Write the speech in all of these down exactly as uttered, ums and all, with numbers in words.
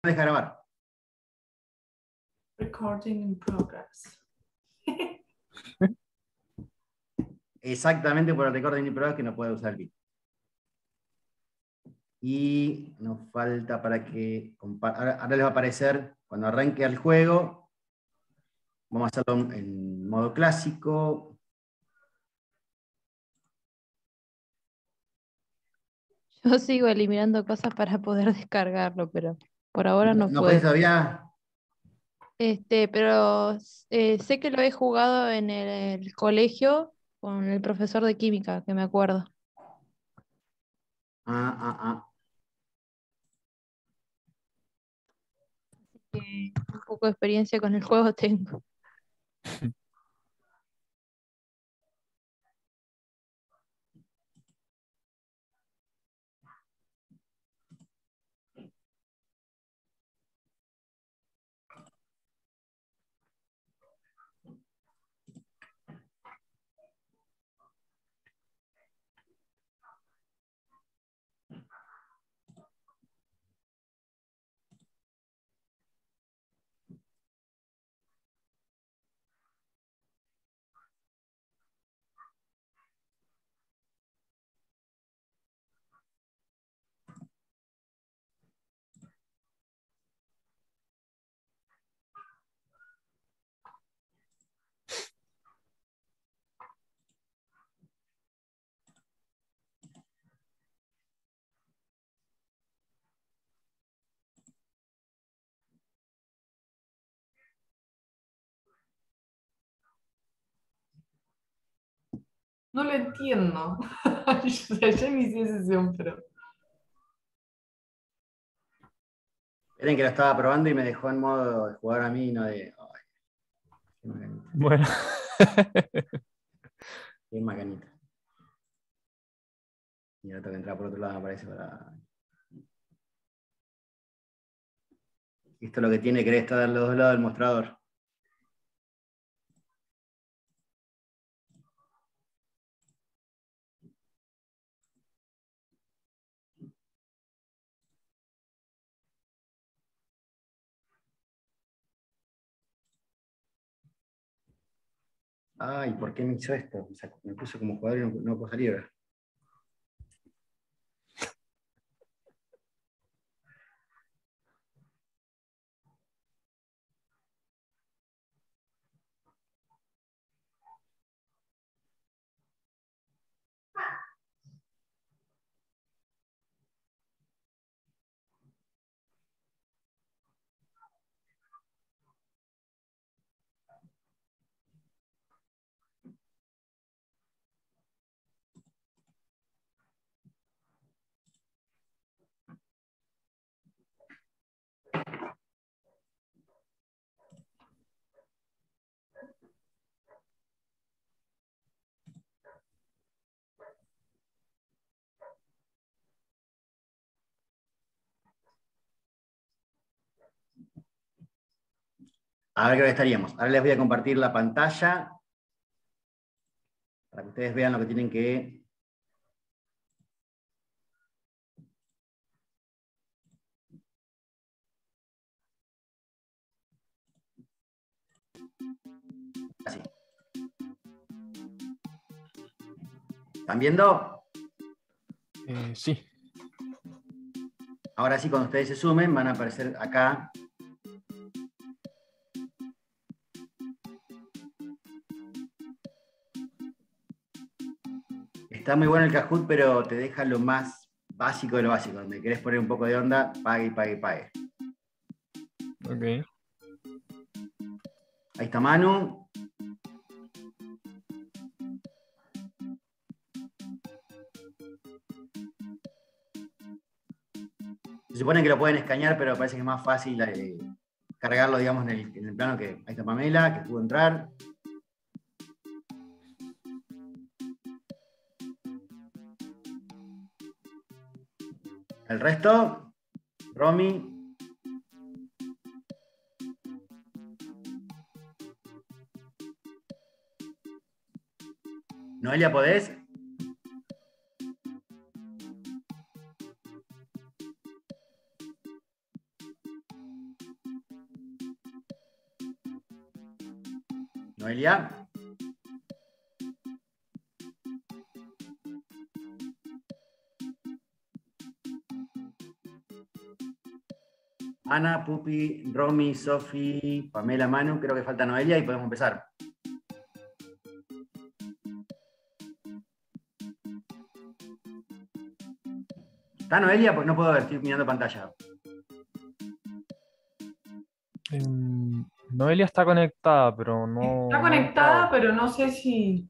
deja grabar. Recording in progress. Exactamente por el recording in progress que no puede usar el vídeo. Y nos falta para que... Ahora, ahora les va a aparecer, cuando arranque el juego, vamos a hacerlo en modo clásico. Yo sigo eliminando cosas para poder descargarlo, pero por ahora no ¿No podés puedo. todavía? Este, pero eh, sé que lo he jugado en el, el colegio con el profesor de química, que me acuerdo. Ah, ah, ah. Que un poco de experiencia con el juego tengo. No lo entiendo. Yo, yo inicié sesión, pero... Miren que lo estaba probando y me dejó en modo de jugar a mí, no de... Ay, qué macanita. Bueno. Qué macanita. Y ahora tengo que entrar por otro lado, me parece, para... Esto es lo que tiene que estar a los dos lados del mostrador. Ay, ¿por qué me hizo esto? Me, sacó- me puso como jugador y no, no puedo salir ahora. A ver qué hora estaríamos. Ahora les voy a compartir la pantalla para que ustedes vean lo que tienen que... Así. ¿Están viendo? Eh, sí. Ahora sí, cuando ustedes se sumen, van a aparecer acá. Está muy bueno el Kahoot, pero te deja lo más básico de lo básico. Donde querés poner un poco de onda, pague, pague, pague. Ok. Ahí está Manu. Se supone que lo pueden escanear, pero parece que es más fácil eh, cargarlo, digamos, en el, en el plano que... Ahí está Pamela, que pudo entrar. El resto, Romy. Noelia, ¿podés? Noelia. Ana, Pupi, Romy, Sofi, Pamela, Manu, creo que falta Noelia y podemos empezar. ¿Está Noelia? Pues no puedo ver, estoy mirando pantalla. Em, Noelia está conectada, pero no. Está no conectada, entraba. pero no sé si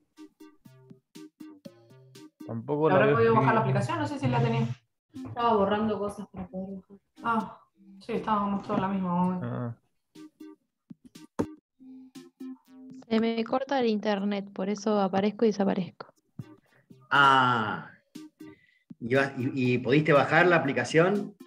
Tampoco la habrá veo podido bajar la escribir. aplicación. No sé si la tenía. Estaba borrando cosas para poder bajar. Ah, sí, estábamos todos en la misma momento. Ah, Se me corta el internet, por eso aparezco y desaparezco. Ah, ¿y, vas- y- y pudiste bajar la aplicación?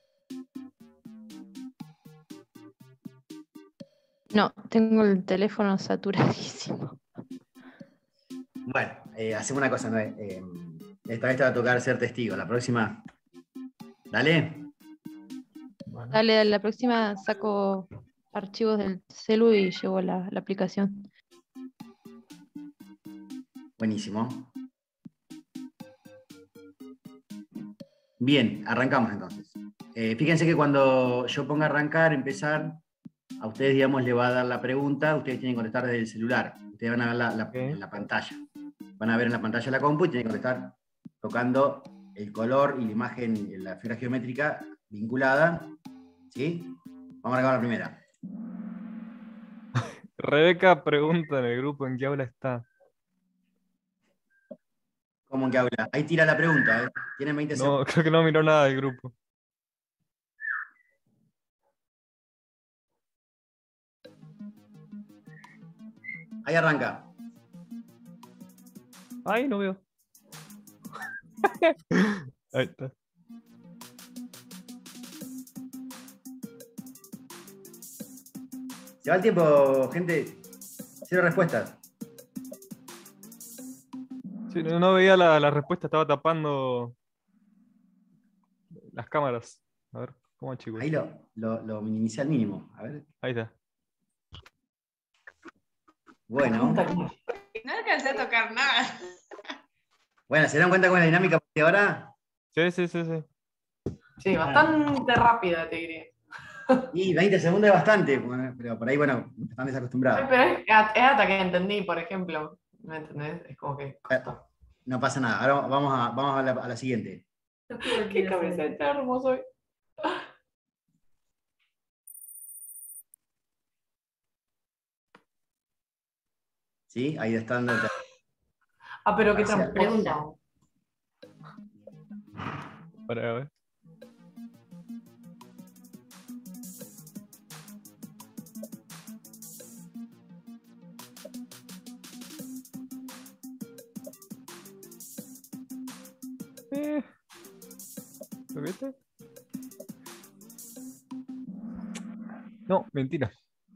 No, tengo el teléfono saturadísimo. Bueno, eh, hacemos una cosa, Noé. Eh, esta vez te va a tocar ser testigo. La próxima, dale. bueno. Dale, a la próxima saco archivos del celu y llevo la, la aplicación. Buenísimo. Bien, arrancamos entonces. Eh, fíjense que cuando yo ponga arrancar, empezar, a ustedes, digamos, le va a dar la pregunta, ustedes tienen que contestar desde el celular. Ustedes van a ver la, la- Ok. en la pantalla. Van a ver en la pantalla la compu y tienen que contestar tocando el color y la imagen, la figura geométrica vinculada. ¿Sí? Vamos a arrancar la primera. Rebeca pregunta en el grupo en qué aula está. ¿Cómo en qué habla? Ahí tira la pregunta, ¿eh? Tienen veinte segundos. No, creo que no miró nada del grupo. Ahí arranca. Ay, no veo. Ahí está. Se va el tiempo, gente. Cero respuestas. Sí, no, no veía la, la respuesta, estaba tapando las cámaras. A ver, ¿cómo chicos? Ahí lo, lo, lo minimicé al mínimo. A ver. Ahí está. Bueno. No alcancé a tocar nada. Bueno, ¿se dan cuenta con la dinámica de ahora? Sí, sí, sí, sí. Sí, bastante rápida, te diría. Y veinte segundos es bastante, bueno, pero por ahí, bueno, están Ay, desacostumbrados. pero es, es hasta que entendí, por ejemplo. ¿Me entendés? Es como que costó. No pasa nada. Ahora vamos a, vamos a, la, a la siguiente. Qué cabeza de termo soy. ¿Sí? Ahí están. Ah, pero qué Parcial. tramposo. Para ver. Eh, ¿Lo viste? No, mentira.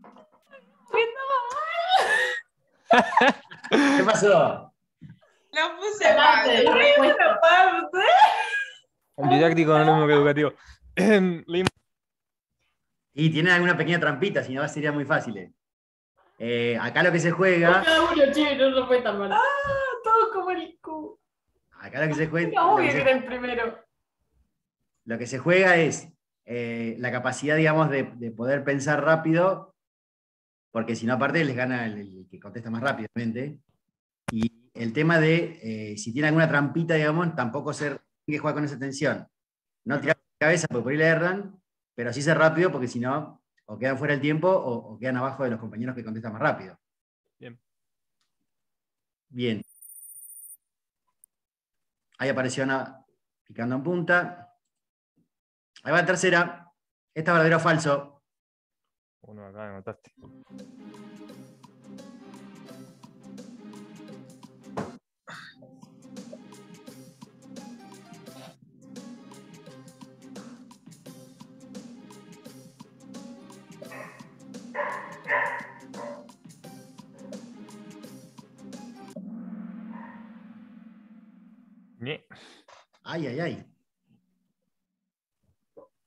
¿Qué pasó? Lo puse mal. Esta parte. El didáctico no es lo mismo que educativo. Em, leímos- Y tienen alguna pequeña trampita, si no sería muy fácil. Eh, acá lo que se juega. Cada uno, che, no lo fue tan mal. Ah, todo como el cu. Acá lo que se juega. Era Lo obvio que que se, era el primero. lo que se juega es eh, la capacidad, digamos, de, de poder pensar rápido, porque si no, aparte les gana el, el que contesta más rápidamente. Y el tema de eh, si tiene alguna trampita, digamos, tampoco ser que juega con esa tensión. No tirar la cabeza porque por ahí le erran, pero sí ser rápido porque si no, o quedan fuera del tiempo o, o quedan abajo de los compañeros que contestan más rápido. Bien. Bien. Ahí apareció Ana picando en punta. Ahí va la tercera. Esta es verdadero o falso. Uno acá me mataste. Ñe. Ay, ay, ay.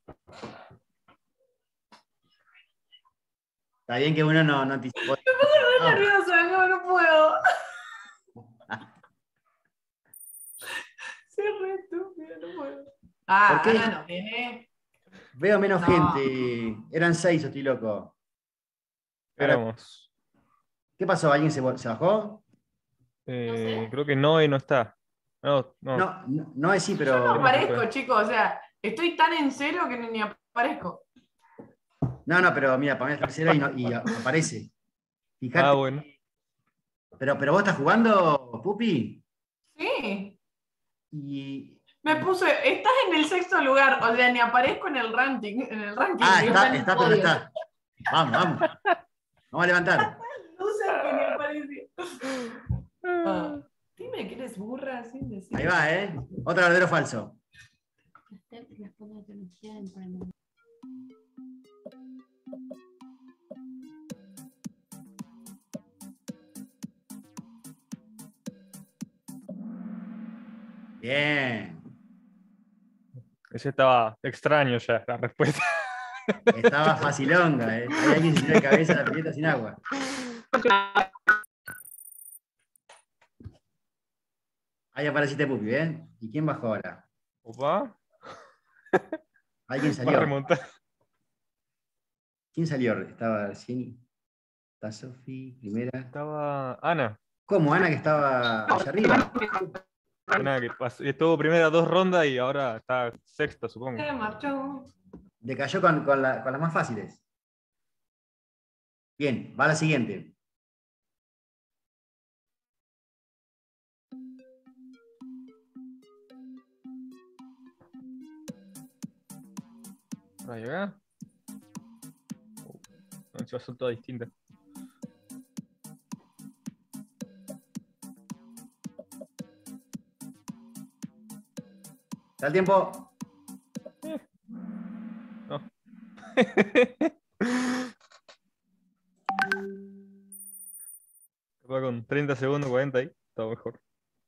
Está bien que uno no, no anticipó. No. nerviosa, no, no puedo. Soy re estúpida, no puedo. Ah, ¿Por qué? Ana no tiene. Veo menos No. gente. Eran seis, o estoy loco. Ahora, Éramos. ¿qué pasó? ¿Alguien se, se bajó? Eh, sé. creo que Noé no está. No, no. No, no, no es sí, Yo no pero. aparezco, chicos, o sea, estoy tan en cero que ni, ni aparezco. No, no, pero mira, para mí es tercero y, no- y a- aparece. Fíjate. Ah, bueno. Pero, pero vos estás jugando, Pupi. Sí. Y. Me puse, estás en el sexto lugar, o sea, ni aparezco en el ranking, en el ranking. Ah, digo, está, en el está, pero no podio. está. Vamos, vamos. Vamos a levantar. Loser que ni aparece. Ah, dime que eres burra sin decir. Ahí va, ¿eh? Otro verdadero o falso. Bien. Ese estaba extraño ya, la respuesta. Estaba facilonga, ¿eh? Hay alguien que se tira de cabeza a la pileta sin agua. Ahí apareciste, Pupi, ¿eh? ¿Y quién bajó ahora? Opa, Alguien va a salió. remontar. ¿Quién salió? Estaba recién. Está Sofi, primera. Estaba Ana. ¿Cómo? Ana, que estaba allá arriba. Ana que pasó- estuvo primera dos rondas y ahora está sexta, supongo. Se marchó. Decayó con, con, la- con las más fáciles. Bien, va la siguiente. Por ahí acá. Oh, no, son todas distintas. ¿Está el tiempo? No. Va con treinta segundos, cuarenta ahí. Está mejor.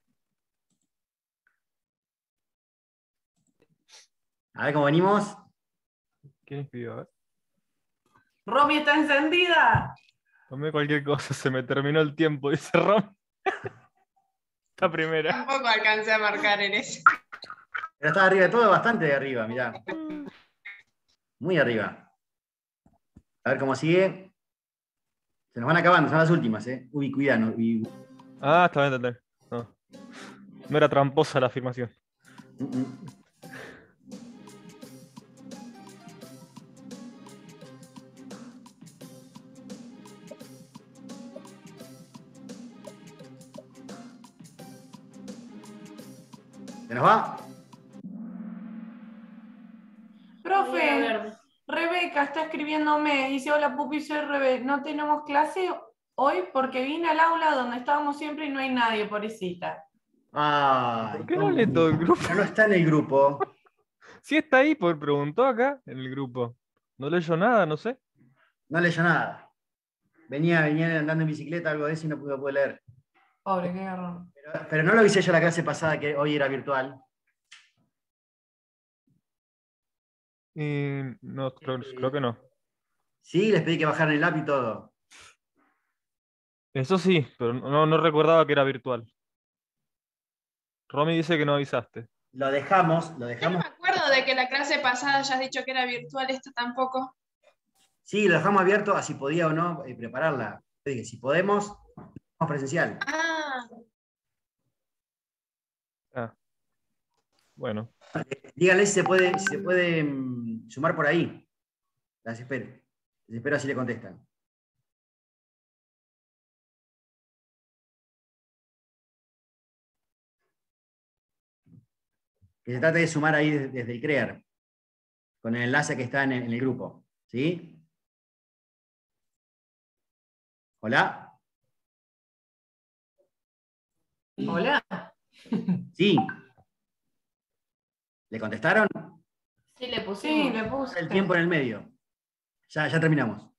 A ver cómo venimos. ¿Quién escribió? A ver. Romy está encendida. Tomé cualquier cosa, se me terminó el tiempo, dice Rom. Esta primera. Tampoco alcancé a marcar en eso. Pero estaba arriba de todo, bastante de arriba, mirá. Muy arriba. A ver cómo sigue. Se nos van acabando, son las últimas, ¿eh? Uy, cuidado. no, uy, Ah, está bien, está bien. No. No era tramposa la afirmación. mm, mm. ¿Se nos va? Profe, Rebeca está escribiéndome. Dice, hola Pupi, soy Rebe. No tenemos clase hoy porque vine al aula donde estábamos siempre y no hay nadie, pobrecita. Ay, ¿Por qué no ¿cómo? lee todo el grupo? No está en el grupo. Sí está ahí, porque preguntó acá en el grupo. No leyó nada, no sé. No leyó nada. Venía, venía andando en bicicleta, algo de eso, y no pudo, pudo leer. Pobre, qué garrón. Pero, pero no lo avisé yo la clase pasada, que hoy era virtual. Y no, creo, creo que no. Sí, les pedí que bajaran el app y todo. Eso sí, pero no, no recordaba que era virtual. Romy dice que no avisaste. Lo dejamos, lo Yo no dejamos. me acuerdo de que la clase pasada hayas dicho que era virtual, esto tampoco. Sí, lo dejamos abierto a si podía o no eh, prepararla. Yo dije, si podemos, vamos presencial. Ah, Ah. Bueno, Díganle si se puede, si se puede mm, sumar por ahí. Las espero. Les espero así le contestan. Que se trate de sumar ahí desde, desde el Crear, con el enlace que está en el, en el grupo. ¿Sí? ¿Hola? Hola. ¿Sí? ¿Le contestaron? sí le Sí, pusimos. le puse. El tiempo en el medio. Ya, ya terminamos.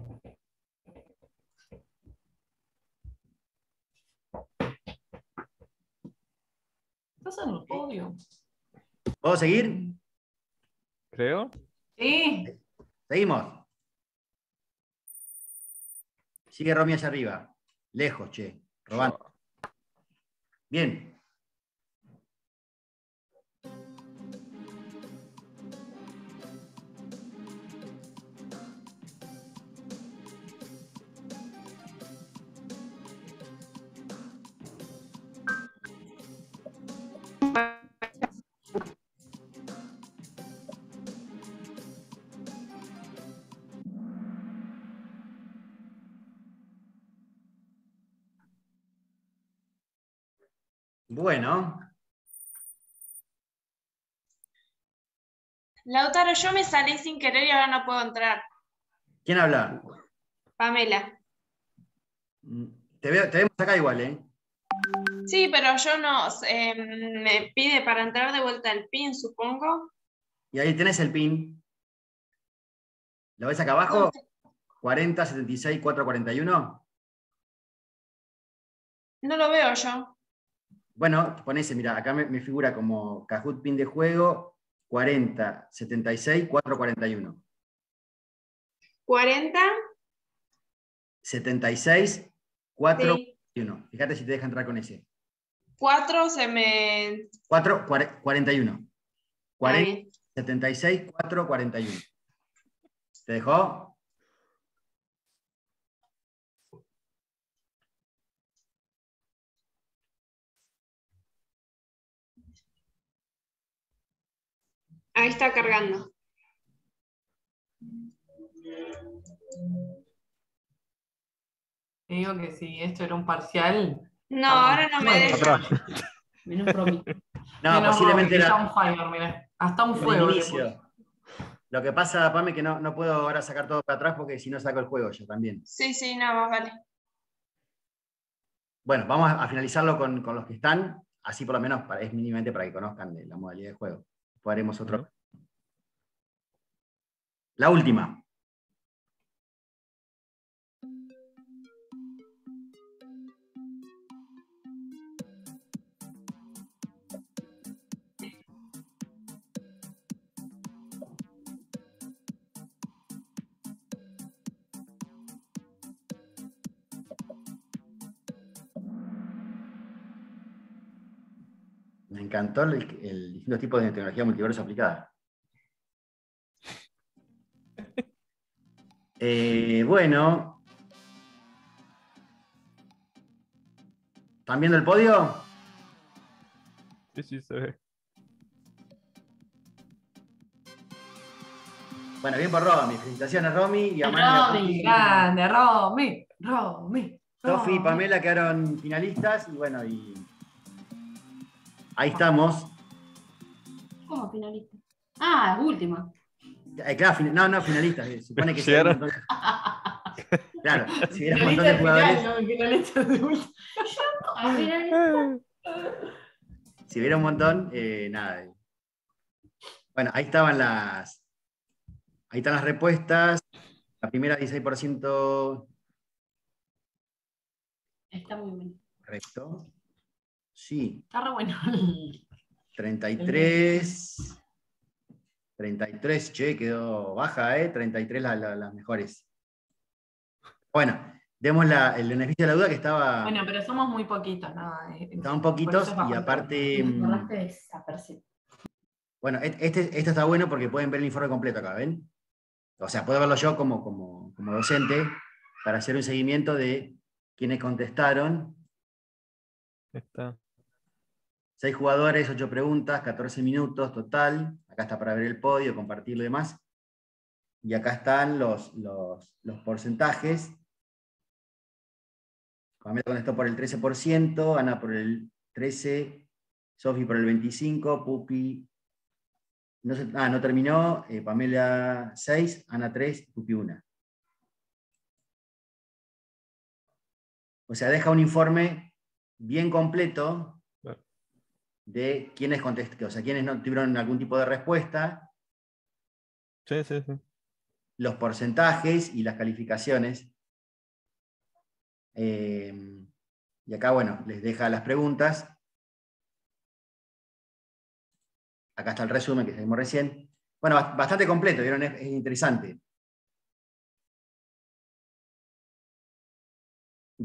Estás en el podio. ¿Puedo seguir? creo. Sí. Seguimos. Sigue Romy allá arriba. Lejos, che. Robando. Bien. Bueno. Lautaro, yo me salí sin querer y ahora no puedo entrar. ¿Quién habla? Pamela. Te, veo, te vemos acá igual, ¿eh? Sí, pero yo no, eh, me pide para entrar de vuelta el pin, supongo. Y ahí tenés el pin. ¿Lo ves acá abajo? cuarenta, setenta y seis, cuatrocientos cuarenta y uno. No lo veo yo. Bueno, ponese, mira, acá me, me figura como Kahoot pin de juego cuarenta, setenta y seis, cuatrocientos cuarenta y uno. cuarenta. setenta y seis, cuatrocientos Sí. cuarenta y uno. Fíjate si te deja entrar con ese. cuatro se me... cuatro, cuarenta y uno. Ah, cuarenta, bien. setenta y seis, cuatrocientos cuarenta y uno. ¿Te dejó? Ahí está cargando. Te digo que si esto era un parcial. No, ahora no me deja. Menos Romy. No, menos posiblemente Romy, era está un fire, mirá. Hasta un en fuego el le puse. inicio. Lo que pasa, Pame, que no, no puedo ahora sacar todo para atrás porque si no saco el juego yo también. Sí, sí, nada más, vale. Bueno, vamos a finalizarlo con, con los que están, así por lo menos para, es mínimamente para que conozcan de la modalidad de juego. Después haremos otro. Bueno. La última. Me encantó el, el distintos tipos de tecnología multiverso aplicada. Eh, bueno. ¿Están viendo el podio? Sí, sí, se ve. Bueno, bien por Romy. Felicitaciones, Romy. Y a Manu y a Romy, Pupi. grande, Romy, Romy. Sofi y Romy. Pamela quedaron finalistas. Y bueno, y ahí estamos. ¿Cómo finalista? Ah, última. Eh, claro, fin- no, no, finalistas. eh, Supone que si hay un Llegaron. montón de- Claro, si hubiera un montón Finalista de al jugadores. final, no, finalista de última. Ah, finalista. Si hubiera un montón, eh, nada. eh. Bueno, ahí estaban las. Ahí están las respuestas. La primera dieciséis por ciento Está muy bien. correcto. Sí. Está re bueno. treinta y tres. treinta y tres, che, quedó baja, ¿eh? treinta y tres la- la- las mejores. Bueno, demos la- el beneficio de la duda que estaba, Bueno, pero somos muy poquitos, ¿no? Eh, estaban por poquitos eso es y bastante aparte. Nos mm, borraste desapercibido. Bueno, et- este, esto está bueno porque pueden ver el informe completo acá, ¿ven? O sea, puedo verlo yo como, como, como docente para hacer un seguimiento de quienes contestaron. Está. Seis jugadores, ocho preguntas, catorce minutos total. Acá está para ver el podio, compartirlo y demás. Y acá están los, los, los porcentajes. Pamela contestó por el trece por ciento, Ana por el trece por ciento, Sofi por el veinticinco por ciento, Pupi no, se- ah, no terminó, eh, Pamela seis, Ana tres, Pupi uno. O sea, deja un informe bien completo Claro. de quiénes contestaron, o sea, quiénes no tuvieron algún tipo de respuesta, Sí, sí, sí. los porcentajes y las calificaciones. Eh, y acá, bueno, les deja las preguntas. Acá está el resumen que vimos recién. Bueno, ba- bastante completo, ¿vieron? Es, es interesante.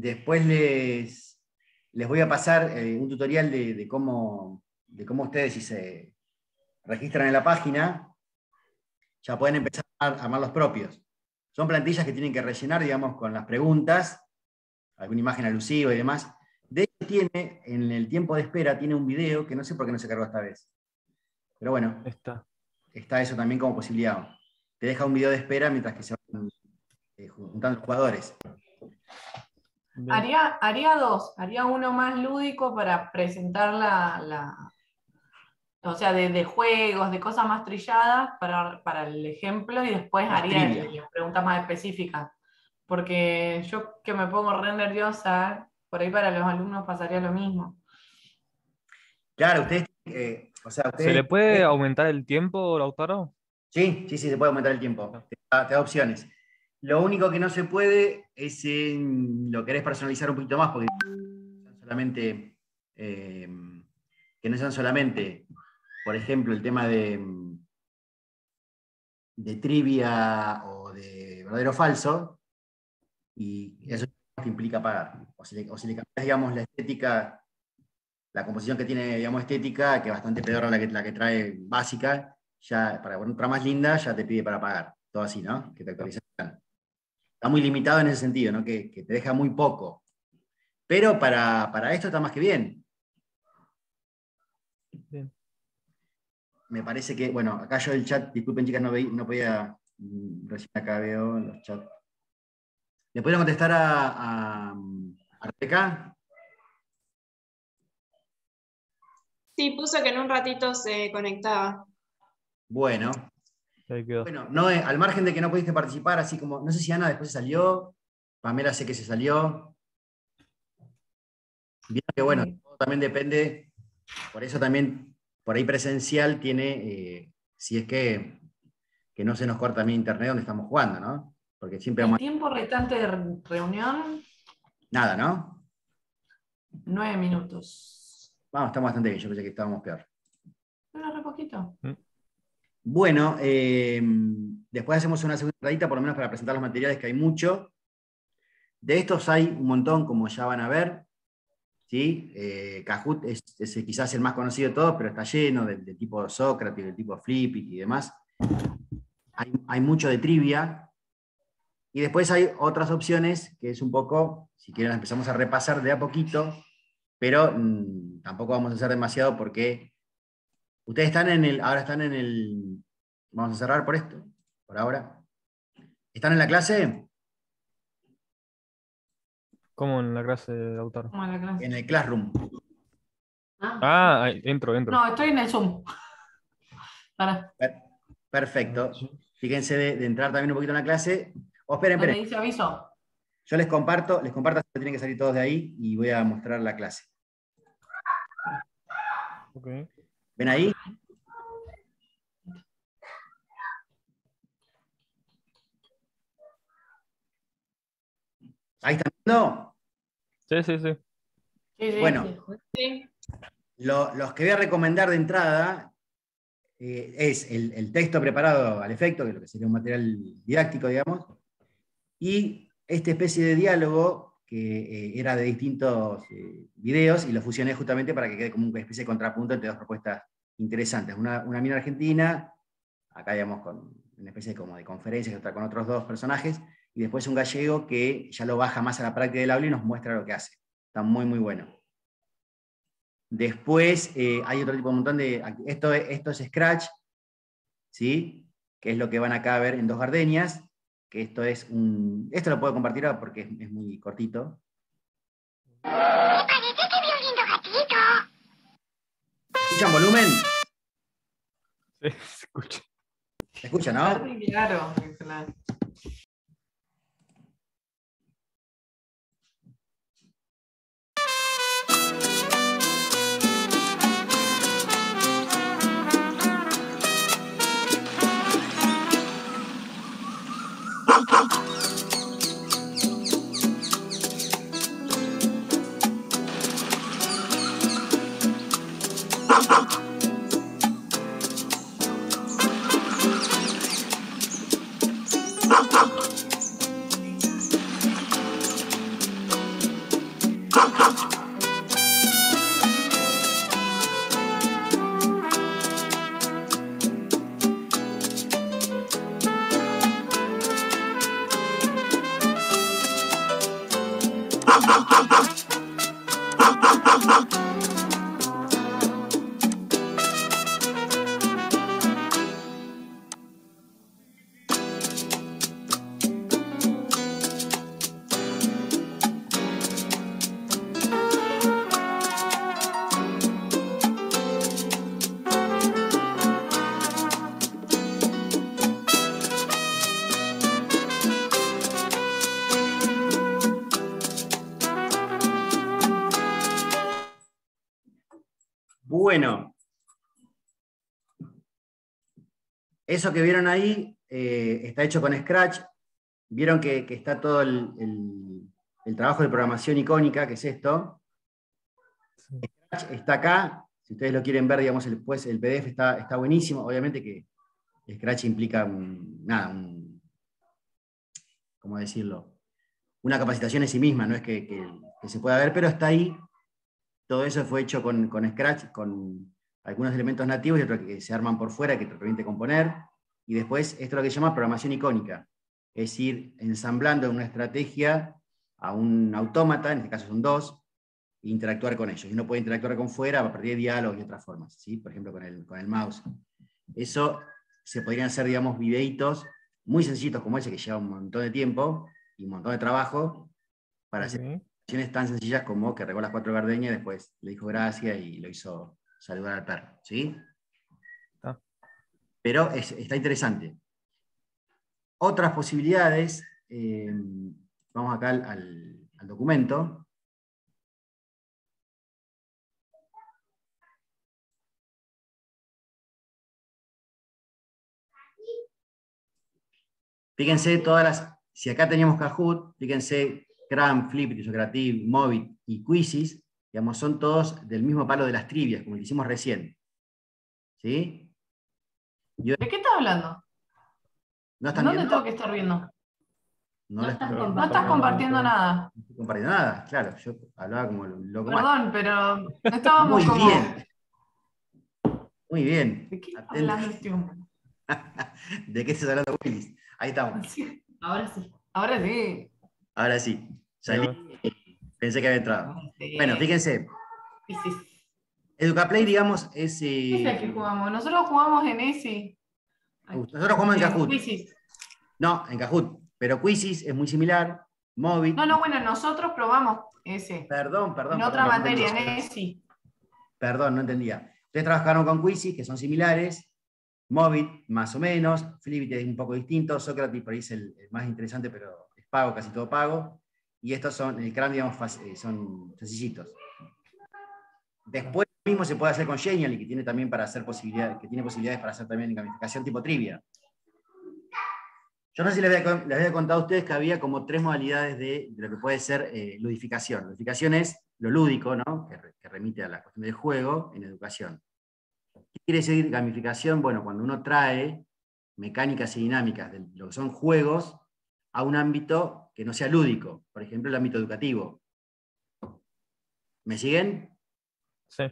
Después les, les voy a pasar eh, un tutorial de, de, cómo, de cómo ustedes, si se registran en la página, ya pueden empezar a armar los propios. Son plantillas que tienen que rellenar, digamos, con las preguntas, alguna imagen alusiva y demás. De hecho, tiene, en el tiempo de espera, tiene un video que no sé por qué no se cargó esta vez. Pero bueno, Está. está eso también como posibilidad. Te deja un video de espera mientras que se van eh, juntando los jugadores. Bien. Haría, haría dos, haría uno más lúdico para presentar la, la o sea, de, de juegos, de cosas más trilladas para, para el ejemplo, y después Más haría trivia. el- las preguntas más específicas. Porque yo que me pongo re nerviosa, por ahí para los alumnos pasaría lo mismo. Claro, ustedes, eh, o sea, ¿Se ustedes, le puede aumentar el tiempo, Lautaro? sí, sí, sí, se puede aumentar el tiempo. Te da, te da opciones. Lo único que no se puede es en, lo querés personalizar un poquito más, porque solamente, eh, que no sean solamente, por ejemplo, el tema de, de trivia o de verdadero o falso, y eso te implica pagar. O si le, o si le cambias, digamos, la estética, la composición que tiene, digamos, estética, que es bastante peor a la que, la que trae básica, ya para otra más linda, ya te pide para pagar. Todo así, ¿no? Que te actualizan. Está muy limitado en ese sentido, ¿no? Que, que te deja muy poco. Pero para, para esto está más que bien. Bien. Me parece que, bueno, acá yo el chat, disculpen chicas, no, veí, no podía, mm, recién acá veo los chats. ¿Le podrían contestar a, a, a Rebeca? Sí, puso que en un ratito se conectaba. Bueno, Ahí quedó. bueno, no, eh, al margen de que no pudiste participar, así como, no sé si Ana después se salió, Pamela sé que se salió. Bien que bueno, Sí. todo también depende, por eso también, por ahí presencial tiene, eh, si es que, que no se nos corta también internet donde estamos jugando, ¿no? Porque siempre El vamos a... tiempo restante de re- reunión, Nada, ¿no? nueve minutos. Vamos, estamos bastante bien, yo pensé que estábamos peor. No, re poquito. Bueno, eh, después hacemos una segunda entradita, por lo menos para presentar los materiales, que hay mucho. De estos hay un montón, como ya van a ver. ¿Sí? Eh, Kahoot es, es quizás el más conocido de todos, pero está lleno del de tipo Sócrates, del tipo Flippit y demás. Hay, hay mucho de trivia. Y después hay otras opciones, que es un poco, si quieren las empezamos a repasar de a poquito, pero mmm, tampoco vamos a hacer demasiado porque ustedes están en el, ahora están en el, vamos a cerrar por esto, por ahora. ¿Están en la clase? ¿Cómo en la clase, Lautaro? Como la clase. En el Classroom. Ah, Ah, ahí, entro, entro. No, estoy en el Zoom. Pará, Per- Perfecto. Fíjense de, de entrar también un poquito en la clase. O esperen, donde esperen. dice aviso. Yo les comparto, les comparto, tienen que salir todos de ahí y voy a mostrar la clase. Ok. ¿Ven ahí? ¿Ahí están viendo? Sí, sí, sí. Sí, sí. Bueno, Sí. lo- los que voy a recomendar de entrada eh, es el, el texto preparado al efecto, que es lo que sería un material didáctico, digamos, y esta especie de diálogo que eh, era de distintos eh, videos y lo fusioné justamente para que quede como una especie de contrapunto entre dos propuestas interesantes. Una, una mina argentina, acá digamos con una especie como de conferencias, otra con otros dos personajes, y después un gallego que ya lo baja más a la práctica del aula y nos muestra lo que hace. Está muy, muy bueno. Después eh, hay otro tipo de montón de... Esto, esto es Scratch, ¿sí? Que es lo que van acá a ver en Dos Gardenias, que esto es un... Esto lo puedo compartir ahora porque es, es muy cortito. ¿Escuchan volumen? Sí, se escucha. ¿Se escucha, no? Sí, claro. claro. Bueno, eso que vieron ahí eh, está hecho con Scratch. Vieron que, que está todo el, el, el trabajo de programación icónica, que es esto. Scratch está acá. Si ustedes lo quieren ver, digamos, el, pues, el P D F está, está buenísimo. Obviamente que Scratch implica un, nada, un, ¿cómo decirlo? Una capacitación en sí misma, no es que, que, que se pueda ver, pero está ahí. Todo eso fue hecho con, con Scratch, con algunos elementos nativos y otros que se arman por fuera, que te permite componer. Y después, esto es lo que se llama programación icónica. Es ir ensamblando una estrategia a un autómata, en este caso son dos, e interactuar con ellos. Y uno puede interactuar con fuera a partir de diálogos y otras formas, ¿sí? Por ejemplo, con el, con el mouse. Eso se podrían hacer, digamos, videitos muy sencillitos como ese, que lleva un montón de tiempo y un montón de trabajo, para hacer Ok. acciones tan sencillas como que regó las cuatro gardenias, después le dijo gracias y lo hizo saludar al perro, ¿sí? Ah. Pero es, está interesante. Otras posibilidades, eh, vamos acá al, al, al documento. Fíjense todas las, si acá teníamos Kahoot, fíjense Cram, Flip, Creative, Movit y Quizzes, digamos, son todos del mismo palo de las trivias, como lo hicimos recién. ¿Sí? ¿De qué estás hablando? ¿No están ¿Dónde viendo? tengo que estar viendo? No, No les- estás Pero- No estás compartiendo nada. no estoy compartiendo nada, claro, yo hablaba como loco mal. Perdón, pero no estábamos Muy como. bien, muy bien. ¿De qué está Atento. hablando este hombre? ¿De qué estás hablando, Willis? Ahí estamos. Sí, Ahora sí. ahora sí. Ahora sí. Salí, pensé que había entrado. Ahora sí. Bueno, fíjense, Sí, sí, sí. Educaplay, digamos, es... ¿Qué es la eh, que jugamos? Nosotros jugamos en ese. nosotros jugamos en Kahoot. Quizzes. No, en Kahoot. Pero Quizzes es muy similar. Movit. No, no, bueno, nosotros probamos ese. Perdón, perdón. En otra perdón, no materia, en entendía. ese. Perdón, no entendía. Ustedes trabajaron con Quizzes, que son similares. Movit, más o menos. Flipit es un poco distinto. Socrates por ahí es el, el más interesante, pero es pago, casi todo pago. Y estos son, el Cram, digamos, son sencillitos. Después lo mismo se puede hacer con Genially, que tiene también para hacer posibilidades, que tiene posibilidades para hacer también gamificación tipo trivia. Yo no sé si les había, les había contado a ustedes que había como tres modalidades de, de lo que puede ser eh, ludificación. Ludificación es lo lúdico, ¿no? que, que remite a la cuestión del juego en educación. ¿Qué quiere decir gamificación? Bueno, cuando uno trae mecánicas y dinámicas de lo que son juegos a un ámbito que no sea lúdico, por ejemplo, el ámbito educativo. ¿Me siguen? Sí.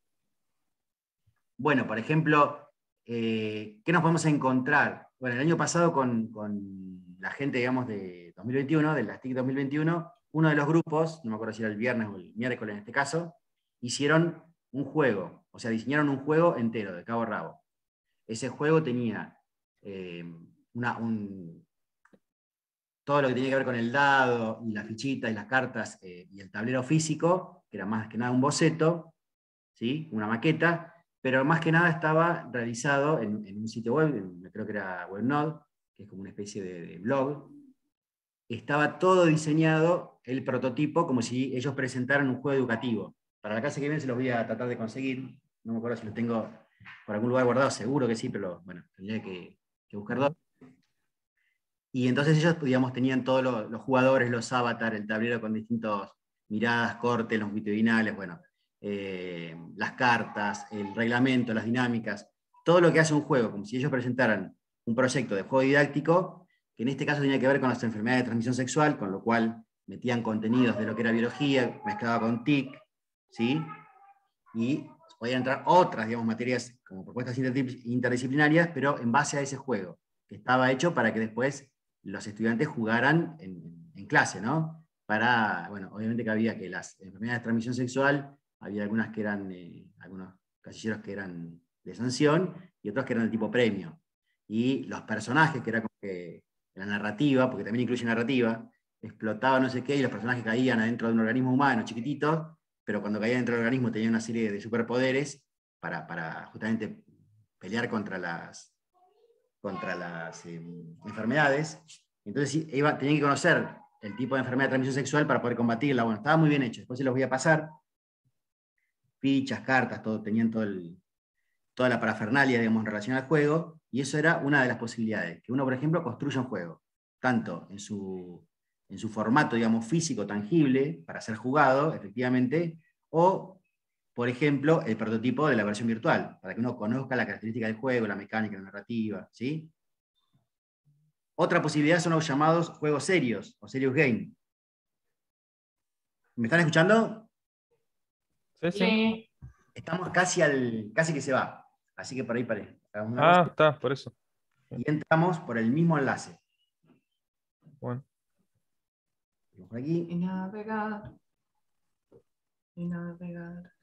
Bueno, por ejemplo, eh, ¿qué nos podemos encontrar? Bueno, el año pasado con, con la gente, digamos, de dos mil veintiuno, de las T I C dos mil veintiuno, uno de los grupos, no me acuerdo si era el viernes o el miércoles en este caso, hicieron un juego, o sea, diseñaron un juego entero, de cabo a rabo. Ese juego tenía eh, una, un, todo lo que tenía que ver con el dado, y las fichitas, y las cartas, eh, y el tablero físico, que era más que nada un boceto, ¿sí? Una maqueta, pero más que nada estaba realizado en, en un sitio web, en, creo que era WebNode, que es como una especie de, de blog. Estaba todo diseñado, el prototipo, como si ellos presentaran un juego educativo. Para la clase que viene se los voy a tratar de conseguir, no me acuerdo si los tengo por algún lugar guardado, seguro que sí, pero bueno, tendría que, que buscar dos. Y entonces ellos, digamos, tenían todos los, los jugadores, los avatars, el tablero con distintas miradas, cortes, longitudinales, bueno, eh, las cartas, el reglamento, las dinámicas, todo lo que hace un juego, como si ellos presentaran un proyecto de juego didáctico, que en este caso tenía que ver con las enfermedades de transmisión sexual, con lo cual metían contenidos de lo que era biología, mezclaba con T I C, ¿sí? Y podían entrar otras, digamos, materias como propuestas interdisciplinarias, pero en base a ese juego, que estaba hecho para que después los estudiantes jugaran en, en clase, ¿no? Para, bueno, obviamente que había que las enfermedades de transmisión sexual, había algunas que eran, eh, algunos casilleros que eran de sanción, y otros que eran de tipo premio. Y los personajes, que era como que la narrativa, porque también incluye narrativa, explotaba no sé qué, y los personajes caían adentro de un organismo humano chiquitito, pero cuando caían dentro del organismo tenían una serie de superpoderes para, para justamente pelear contra las, contra las eh, enfermedades. Entonces iba, tenía que conocer el tipo de enfermedad de transmisión sexual para poder combatirla. Bueno, estaba muy bien hecho, después se los voy a pasar. fichas, cartas, todo, tenían todo el, toda la parafernalia, digamos, en relación al juego, y eso era una de las posibilidades, que uno, por ejemplo, construya un juego, tanto en su, en su formato, digamos, físico, tangible, para ser jugado, efectivamente, o, por ejemplo, el prototipo de la versión virtual, para que uno conozca la característica del juego, la mecánica, la narrativa, ¿sí? Otra posibilidad son los llamados juegos serios, o serious game. ¿Me están escuchando? Sí, sí. Sí. Estamos casi al, casi que se va, así que por ahí paré. Hagamos una Ah, pausa está, por eso. y entramos por el mismo enlace. Bueno. Por aquí. Y navegar. Y navegar.